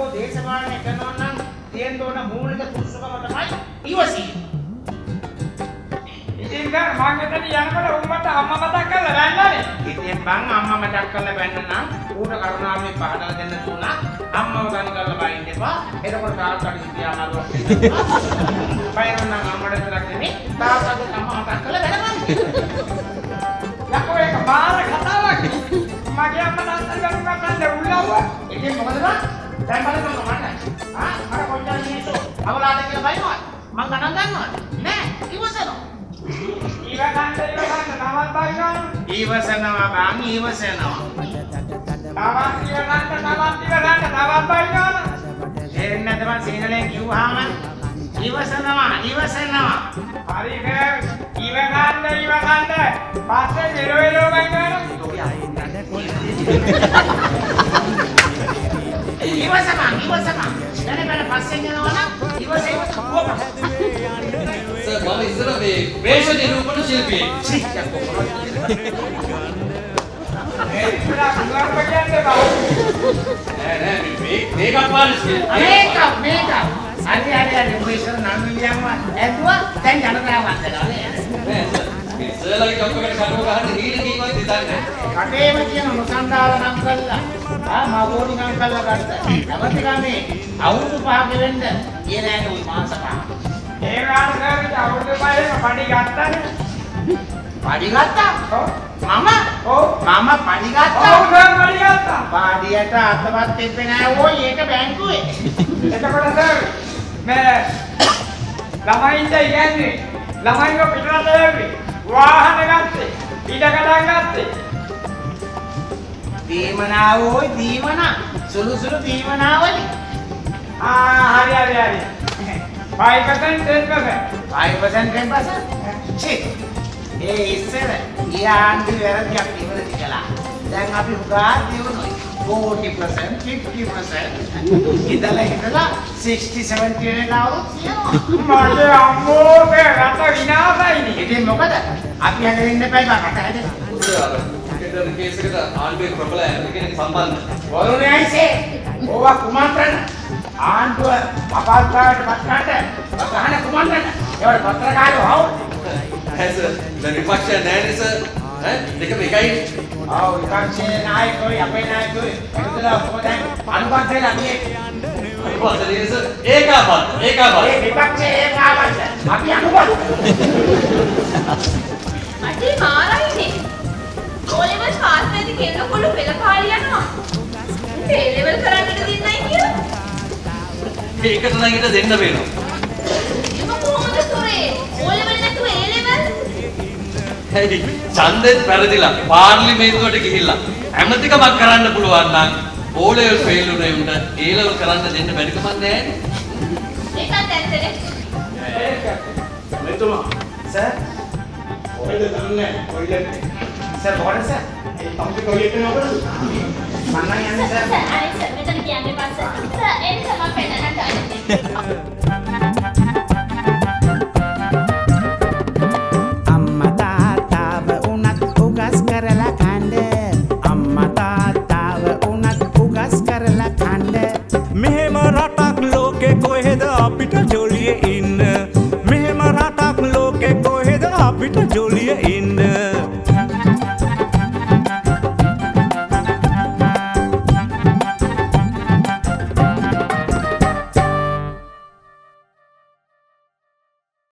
දේශපාලනය කරනවා නම් තියෙන්න ඕන මූලික සුසුකම තමයි ඉවසීම. ඉතින් දැන් මම එතන යනකොට උඹට අම්මා මතක් කරලා බැන්නනේ. ඉතින් බං අම්මා මතක් කරලා බැන්න නම් ඌට කරුණාවෙන් පහදලා දෙන්න තුනා අම්මව ගනි කරලා බයින්න එපා. එතකොට තාත්තට සිටියා මාරුවක් වෙනවා. බයින්න නම් අම්මට විතරක් නෙමෙයි තාත්තට අම්මා මතක් කරලා බැනපන්. යකෝ ඒක බාර කතාවක්. මගේ අම්මා තාත්තා ගනු කරන්න උල්ලව්ව. ඉතින් මොකද බං? දැන් බලන්න මට. මට කොච්චර මිනිස්සු අවලාද කියලා බයිනවා. මං ගණන් ගන්නවද? නෑ ඉවසනවා. ඉවසන්න තවත් බයිනවා. ඉවසනවා බං ඉවසනවා. තවත් බයිනවා. තේරෙන්නේ නැද්ද බං සිංහලෙන් කිව්වහම ඉවසනවා. හරි නෑ. ඉවසන්න. පස්සේ එළවෙලෝ බයිනවා. ඉවසම. දැන් බල පස්සෙන් යනවා නම් ඉවසෙම කොහොමද? සර් මම ඉස්සර මේ වේශ නිරූපණ ශිල්පියෙක්. මේකක් පාන ශිල්පියෙක්. මේක. හරි උඹේසර නම් විලියම්ව ඇදුවා දැන් ජනතාව වන්දනවා නේද? නෑ සර්. මේ සර්ලගේ කම්පියුටර් කඩුව ගහන්න හීන කීවත් හිතන්නේ. කටේම තියෙන මුසන්දාල නම් කළා. මාගෝනි නම් කළා ගත්තා. නැවති ගමේ අවුරුදු 5ක වෙන්න කියන ඇයි ওই මාස 5. ඒ කාලේ අවුරුදු 5ක පඩි ගත්තානේ. පඩි ගත්තා? ඔව්. මම පඩි ගත්තා. ඔව් සර් පඩි ගත්තා. පාඩියට අතවත් තිබ්බේ නෑ ඕයි ඒක බැංකුවේ. එතකොට සර් මේ ළමයින්ට ඉන්නේ ළමයින්ව පිටරට යන්නේ වාහන ගත්තේ ඉඩකඩම් ගත්තේ දීමනා ඕයි දීමනා සුළු දීමනාවලි. හරි 5% 10%. 5% ඒ ඉස්සර ඊආන්දි වැරදියක් ඉවරදි කළා. දැන් අපි උගා දිනුනොයි 40%, 50%. ඉඳලා 60, 70 වෙනකල් આવුත් තියෙනවා. මගේ අම්මෝගේ රට විනාශයිනේ. ඉතින් මොකද? අපි හැදෙන්න එපා බා රට හැදෙන්න. ක්‍රිකටර් කේස් එකට ආණ්ඩුවේ ප්‍රබල ඇමරිකන් සම්බන්ධ. වරුනේ අයිසේ. ඕවා කුමන්ත්‍රණ. ආණ්ඩුව අපහසුතාවයට පත්කාට ගහන කුමන්ත්‍රණ. ඒවට පත්‍රකාරයෝ ආවෝ. ඇස දැන් විපක්ෂය නෑනේ සර්. දෙකම එකයි. ආව් විපක්ෂයේ නායකයෝ අපේ නායකයෝ එතනලා කොහොමද අනුබද්ධලා මේ අනුබද්ධනේ සර් ඒකාබද්ධ. ඒ විපක්ෂයේ ඒකාබද්ධ. අපි අනුබද්ධ. අඩේ මාරයිනේ. ඕලෙවල් පාස් වෙද්දි කෙල්ලකොළු පෙළපාලි යනවා. ඒ ලෙවල් කරන්නට දෙන්නේ නැහැ කියලා. මේකට නම් ඊට දෙන්න වෙනවා. එම කොහොමද සොරේ? ඕලෙවල් නැතුව ඒ ලෙවල්? හරි. ඡන්දෙත් පෙරදිලා පාර්ලිමේන්තුවට ගිහිල්ලා ඇමතිකමක් කරන්න පුළුවන් නම් ඕලෙවල් ෆේල් උනේ උන්ට ඒ ලෙවල් කරන්න දෙන්න බැරි කමක් නැහැ. ඒකත් ඇත්තනේ. මෙතුමා සර් ඔයද දන්නේ ඔයද සර් මොකද සර් ඒ කම්පියුටර් කොලියට නෝකද මම යන්නේ සර් අනේ සර් මෙතන කියන්නේ පස්සේ සර් ඒ නිසා මම පෙන්නන්නට අපිට ජොලිය ඉන්න මෙහෙම රටක් ලෝකෙ කොහෙද අපිට ජොලිය ඉන්න